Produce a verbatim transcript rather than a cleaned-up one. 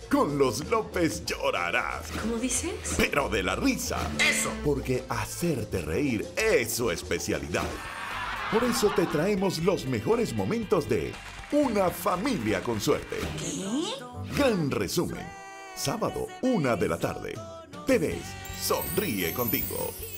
Con los López llorarás, ¿Cómo dices? pero de la risa. ¡Eso! Porque hacerte reír es su especialidad. Por eso te traemos los mejores momentos de Una familia con suerte. ¿Qué? Gran resumen. Sábado, una de la tarde. T V Sonríe Contigo.